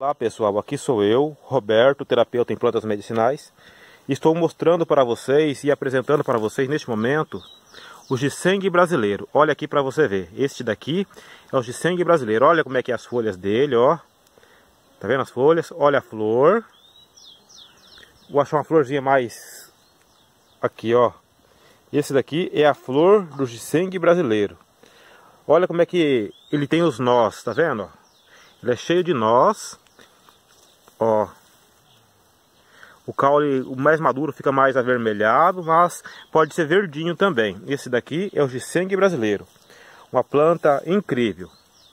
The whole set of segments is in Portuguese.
Olá pessoal, aqui sou eu, Roberto, terapeuta em plantas medicinais. Estou mostrando para vocês e apresentando para vocês neste momento o ginseng brasileiro. Olha aqui para você ver, este daqui é o ginseng brasileiro. Olha como é que é as folhas dele, ó. Tá vendo as folhas? Olha a flor. Vou achar uma florzinha mais aqui, ó. Esse daqui é a flor do ginseng brasileiro. Olha como é que ele tem os nós, tá vendo? Ó? Ele é cheio de nós. Ó. O caule, o mais maduro, fica mais avermelhado, mas pode ser verdinho também. Esse daqui é o ginseng brasileiro. Uma planta incrível.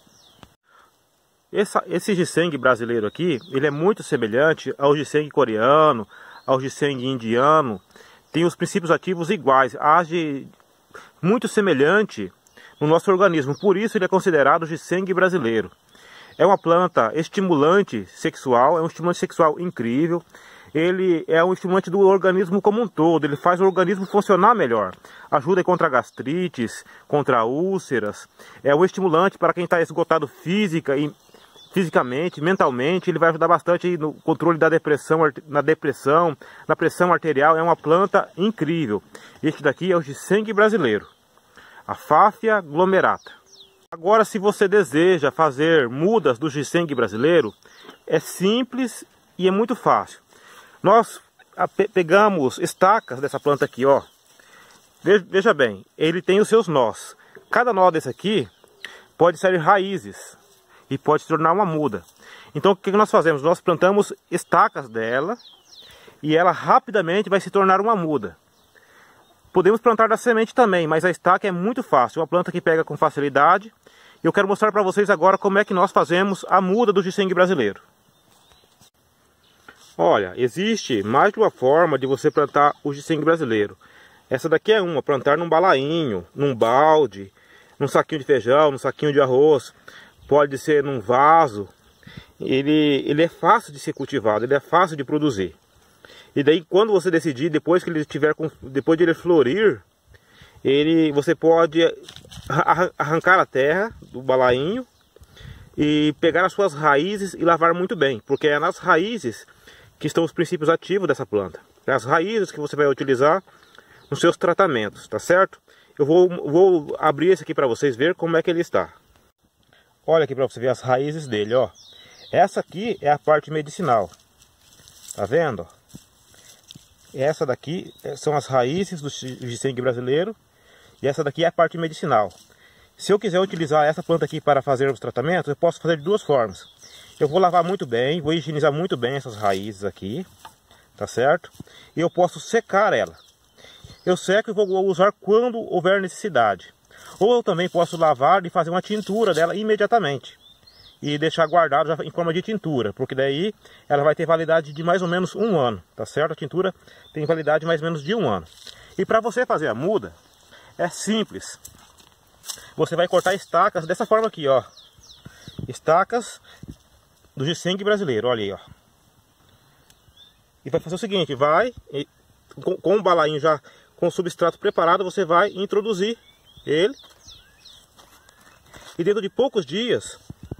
Esse ginseng brasileiro aqui, ele é muito semelhante ao ginseng coreano, ao ginseng indiano. Tem os princípios ativos iguais, age muito semelhante no nosso organismo. Por isso ele é considerado ginseng brasileiro. É uma planta estimulante sexual, é um estimulante sexual incrível. Ele é um estimulante do organismo como um todo, ele faz o organismo funcionar melhor. Ajuda contra gastrites, contra úlceras. É um estimulante para quem está esgotado fisicamente, mentalmente. Ele vai ajudar bastante no controle da depressão, na pressão arterial. É uma planta incrível. Este daqui é o ginseng brasileiro, a Fáfia glomerata. Agora, se você deseja fazer mudas do ginseng brasileiro, é simples e é muito fácil. Nós pegamos estacas dessa planta aqui, ó. Veja bem, ele tem os seus nós. Cada nó desse aqui pode sair raízes e pode se tornar uma muda. Então o que nós fazemos? Nós plantamos estacas dela e ela rapidamente vai se tornar uma muda. Podemos plantar da semente também, mas a estaca é muito fácil. Uma planta que pega com facilidade. Eu quero mostrar para vocês agora como é que nós fazemos a muda do ginseng brasileiro. Olha, existe mais de uma forma de você plantar o ginseng brasileiro. Essa daqui é uma, plantar num balainho, num balde, num saquinho de feijão, num saquinho de arroz. Pode ser num vaso. Ele é fácil de ser cultivado, ele é fácil de produzir. E daí quando você decidir, depois de ele florir, você pode arrancar a terra do balainho e pegar as suas raízes e lavar muito bem, porque é nas raízes que estão os princípios ativos dessa planta. É as raízes que você vai utilizar nos seus tratamentos, tá certo? Eu vou abrir esse aqui para vocês ver como é que ele está. Olha aqui para você ver as raízes dele, ó. Essa aqui é a parte medicinal. Tá vendo? Essa daqui são as raízes do ginseng brasileiro. E essa daqui é a parte medicinal. Se eu quiser utilizar essa planta aqui para fazer os tratamentos, eu posso fazer de duas formas. Eu vou lavar muito bem, vou higienizar muito bem essas raízes aqui, tá certo? E eu posso secar ela. Eu seco e vou usar quando houver necessidade. Ou eu também posso lavar e fazer uma tintura dela imediatamente. E deixar guardado já em forma de tintura, porque daí ela vai ter validade de mais ou menos 1 ano, tá certo? A tintura tem validade de mais ou menos de 1 ano. E para você fazer a muda, é simples. Você vai cortar estacas dessa forma aqui, ó. Estacas do ginseng brasileiro, olha aí, ó. E vai fazer o seguinte, com o balainho já com o substrato preparado, você vai introduzir ele. E dentro de poucos dias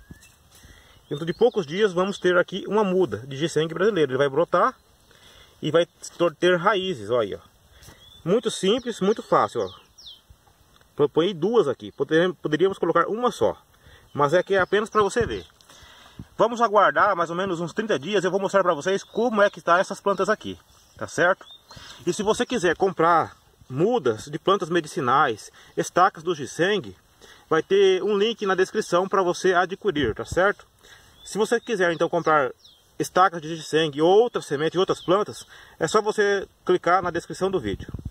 vamos ter aqui uma muda de ginseng brasileiro. Ele vai brotar e vai ter raízes, olha aí, ó. Muito simples, muito fácil, ó. Põe 2 aqui, poderíamos colocar uma só, mas é que é apenas para você ver. Vamos aguardar mais ou menos uns 30 dias, eu vou mostrar para vocês como é que tá essas plantas aqui, tá certo? E se você quiser comprar mudas de plantas medicinais, estacas do ginseng, vai ter um link na descrição para você adquirir, tá certo? Se você quiser então comprar estacas de ginseng ou outras sementes de outras plantas, é só você clicar na descrição do vídeo.